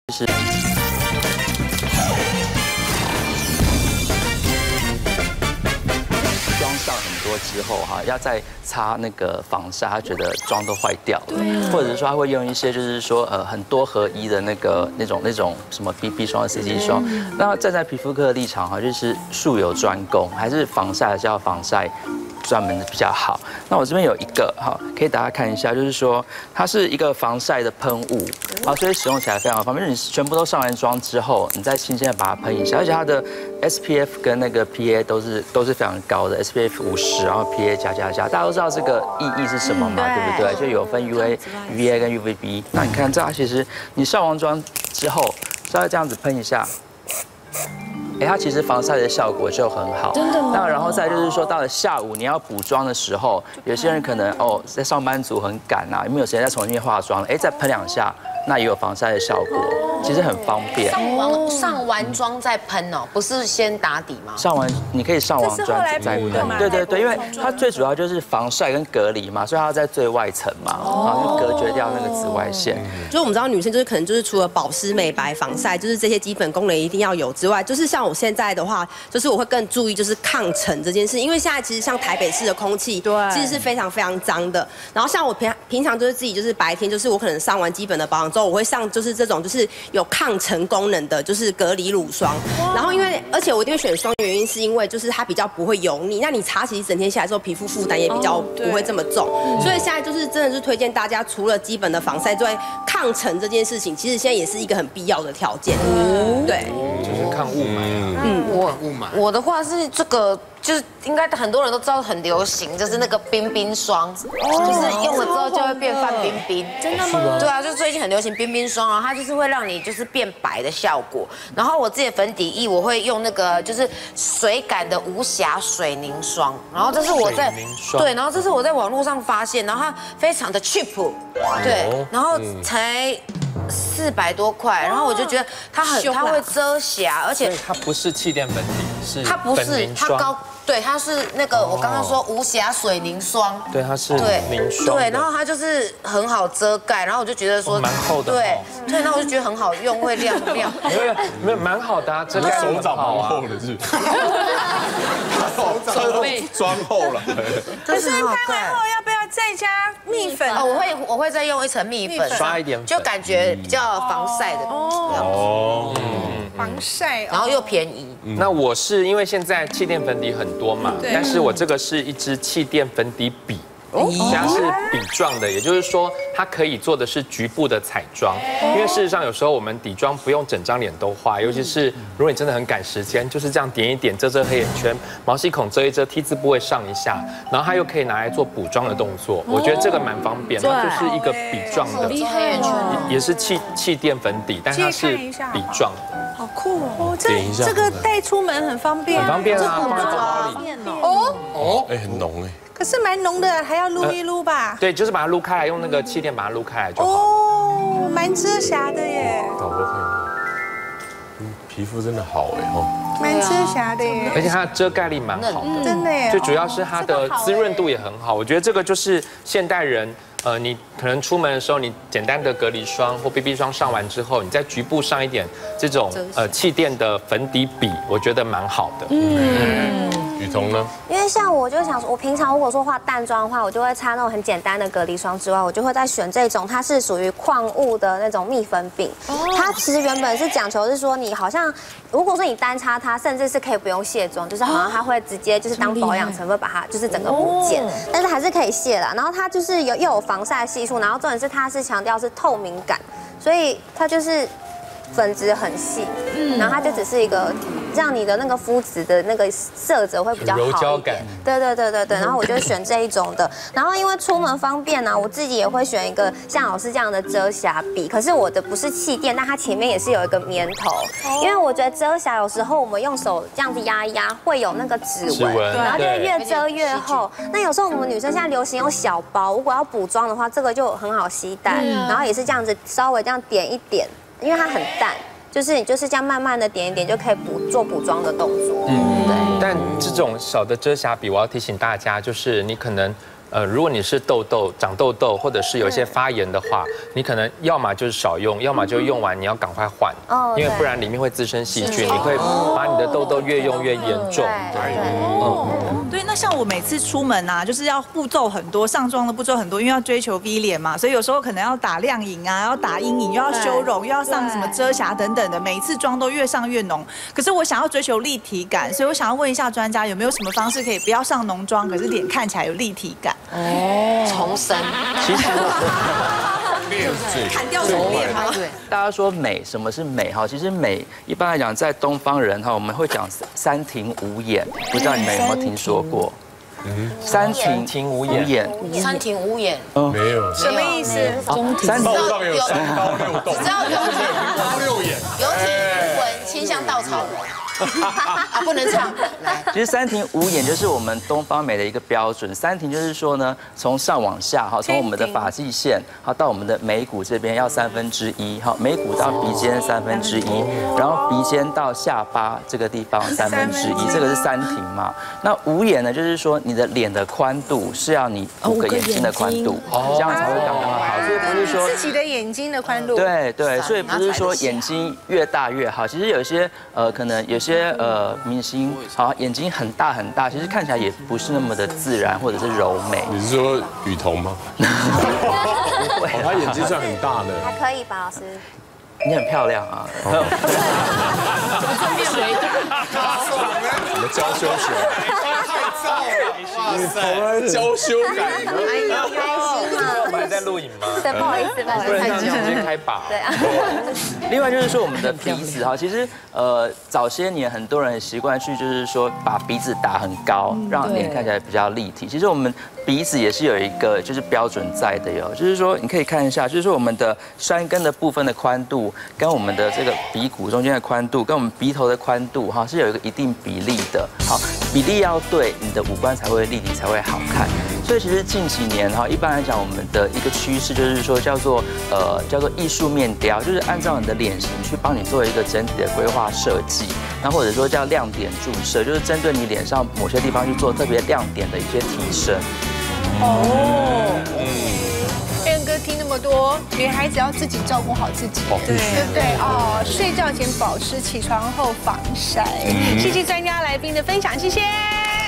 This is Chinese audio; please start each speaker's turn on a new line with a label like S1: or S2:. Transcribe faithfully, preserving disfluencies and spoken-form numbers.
S1: 是妆上很多之后哈，要再擦那个防晒，他觉得妆都坏掉了，或者是说他会用一些就是说呃很多合一的那个那种那种什么 B B 霜、C C 霜。那站在皮肤科的立场哈，就是术有专攻，还是防晒还是要防晒专门的比较好。那我这边有一个哈，可以大家看一下，就是说它是一个防晒的喷雾，啊，所以使用起来非常方便。你全部都上完妆之后，你再轻轻的把它喷一下，而且它的 S P F 跟那个 P A 都是都是非常高的 ，S P F 五十，然后 P A 加加加，大家都知道这个意义是什么嘛，对不对？就有分 U A、V A 跟 U V B。那你看这其实你上完妆之后，稍微这样子喷一下。哎，它其实防晒的效果就很好，真的吗？那然后再就是说，到了下午你要补妆的时候，有些人可能哦，在上班族很赶啊，没有时间再重新化妆了，哎，再喷两下，那也有防晒的效果，其实很方便。
S2: 上完上完妆再喷哦，不是先打底吗？
S1: 上完你可以上完妆再喷，对对对，因为它最主要就是防晒跟隔离嘛，所以它要在最外层嘛，然后就隔绝掉那个紫外线。
S3: 就是我们知道女生就是可能就是除了保湿、美白、防晒，就是这些基本功能一定要有之外，就是像我现在的话，就是我会更注意就是抗尘这件事，因为现在其实像台北市的空气，对，其实是非常非常脏的。然后像我平平常就是自己就是白天就是我可能上完基本的保养之后，我会上就是这种就是有抗尘功能的，就是隔离乳霜。然后因为而且我一定会选霜的原因是因为就是它比较不会油腻，那你擦其实整天下来之后皮肤负担也比较不会这么重。所以现在就是真的是推荐大家除了基本的防晒之外，抗尘这件事情其实现在也是一个很必要的条件。对，
S4: 就是抗雾霾。
S2: 嗯，我我的话是这个。就是应该很多人都知道很流行，就是那个冰冰霜，就是用了之后就会变范冰冰。真的吗？对啊，就最近很流行冰冰霜，然后它就是会让你就是变白的效果。然后我自己的粉底液我会用那个就是水感的无瑕水凝霜，然后这是我在对，然后这是我在网络上发现，然后它非常的 cheap， 对，然后才四百多块，然后我就觉得它很它会遮瑕，而且
S4: 它不是气垫粉底，是
S2: 它不是它高。对，它是那个我刚刚说无瑕水凝霜，
S4: 对，它是凝霜，
S2: 对，然后它就是很好遮盖，然后我就觉得说
S4: 蛮厚的，
S2: 对，对，那我就觉得很好用，会亮亮，
S4: 没有没有蛮好的啊，遮盖
S5: 手掌蛮厚的是，
S2: 手背
S5: 妆厚了。
S6: 可是拍完后要不要再加蜜粉？
S2: 哦，我会我会再用一层蜜粉，
S4: 刷一点，
S2: 就感觉比较防晒的
S6: 哦，防晒，
S2: 然后又便宜。
S4: 那我是因为现在气垫粉底很多嘛，但是我这个是一支气垫粉底笔。它是笔状的，也就是说它可以做的是局部的彩妆，因为事实上有时候我们底妆不用整张脸都画，尤其是如果你真的很赶时间，就是这样点一点遮遮黑眼圈，毛细孔遮一遮，T 字部位上一下，然后它又可以拿来做补妆的动作，我觉得这个蛮方便，它就是一个笔状的，
S2: 黑眼圈
S4: 也是气气垫粉底，但它是笔状的。
S6: 好酷哦！这这个带出门很方便，
S4: 很方便啊，放在包包里。
S6: 哦
S5: 哦，哎，很浓哎。
S6: 可是蛮浓的，还要撸一撸吧？
S4: 对，就是把它撸开来，用那个气垫把它撸开来就好。
S6: 哦，蛮遮瑕的耶。
S5: 导播看一下，嗯，皮肤真的好哎哦。
S6: 蛮遮瑕的耶，
S4: 而且它的遮盖力蛮好的，
S6: 真的耶。
S4: 最主要是它的滋润度也很好，我觉得这个就是现代人。呃，你可能出门的时候，你简单的隔离霜或 B B 霜上完之后，你在局部上一点这种呃气垫的粉底笔，我觉得蛮好的。
S5: 嗯，雨桐呢？
S7: 因为像我就想说，我平常如果说化淡妆的话，我就会擦那种很简单的隔离霜之外，我就会再选这种它是属于矿物的那种蜜粉饼。它其实原本是讲求是说，你好像如果说你单擦它，甚至是可以不用卸妆，就是好像它会直接就是当保养成分把它就是整个不见，但是还是可以卸啦。然后它就是有又有防晒系数，然后重点是它是强调是透明感，所以它就是粉质很细，嗯，然后它就只是一个让你的那个肤质的那个色泽会比较好一点，
S4: 柔焦感。
S7: 对对对对对，然后我就选这一种的，然后因为出门方便呢，我自己也会选一个像老师这样的遮瑕笔，可是我的不是气垫，但它前面也是有一个棉头，因为我觉得遮瑕有时候我们用手这样子压一压会有那个指纹，然后就会越遮越厚。那有时候我们女生现在流行用小包，如果要补妆的话，这个就很好携带，然后也是这样子稍微这样点一点，因为它很淡。就是你就是这样慢慢的点一点就可以补做补妆的动作，嗯，对。
S4: 但这种小的遮瑕笔，我要提醒大家，就是你可能呃，如果你是痘痘、长痘痘，或者是有一些发炎的话，你可能要么就是少用，要么就用完你要赶快换，因为不然里面会滋生细菌，你会把你的痘痘越用越严重。
S6: 嗯，对。那像我每次出门啊，就是要步骤很多，上妆的步骤很多，因为要追求 V 脸嘛，所以有时候可能要打亮影啊，要打阴影，又要修容，又要上什么遮瑕等等的，每一次妆都越上越浓。可是我想要追求立体感，所以我想要问一下专家，有没有什么方式可以不要上浓妆，可是脸看起来有立体感？
S2: 哦，重生。
S1: 其实
S3: 砍掉手链吗？
S2: 对，
S1: 大家说美，什么是美哈？其实美一般来讲，在东方人哈，我们会讲三庭五眼，不知道你们有没有听说过？嗯，三庭
S4: 庭五眼，
S2: 三庭五眼，
S5: 没有，
S6: 什么意思？
S1: 三
S5: 报上有三刀六洞，
S2: 只要有
S5: 五六眼，
S2: 有体无闻，清香稻草人。啊，不能唱。来，
S1: 其实三庭五眼就是我们东方美的一个标准。三庭就是说呢，从上往下哈，从我们的发际线好到我们的眉骨这边要三分之一，好，眉骨到鼻尖三分之一，然后鼻尖到下巴这个地方三分之一，这个是三庭嘛。那五眼呢，就是说你的脸的宽度是要你五个眼睛的宽度，这样才会刚刚好。所以不是说
S6: 自己的眼睛的宽度。
S1: 对对，所以不是说眼睛越大越好。其实有些呃，可能有些呃明星好眼睛很大很大，其实看起来也不是那么的自然或者是柔美。
S5: 你是说雨桐吗？哦，他眼睛算很大的，
S7: 还可以吧，老师？
S1: 你很漂亮啊！
S5: 你的娇羞水，太燥了！你头的娇羞感，
S7: 哎呀，开心嘛！
S4: 我们还在录影吗？
S7: 对，不好意思，不好意思，太久
S4: 直接开把。
S7: 对啊。
S1: 另外就是说我们的鼻子哈，其实呃早些年很多人习惯去就是说把鼻子打很高，让脸看起来比较立体。其实我们鼻子也是有一个就是标准在的哟，就是说你可以看一下，就是说我们的山根的部分的宽度跟我们的这个鼻骨中间的宽度跟我们鼻头的宽度哈是有一个一定比例的。好，比例要对，你的五官才会立体，才会好看。所以其实近几年哈，一般来讲我们的一个趋势就是说叫做呃叫做艺术面雕，就是按照你的脸型去帮你做一个整体的规划设计，那或者说叫亮点注射，就是针对你脸上某些地方去做特别亮点的一些提升。
S6: 哦，嗯，燕哥听那么多，女孩子要自己照顾好自己，对对不对？哦，睡觉前保湿，起床后防晒。谢谢专家来宾的分享，谢谢。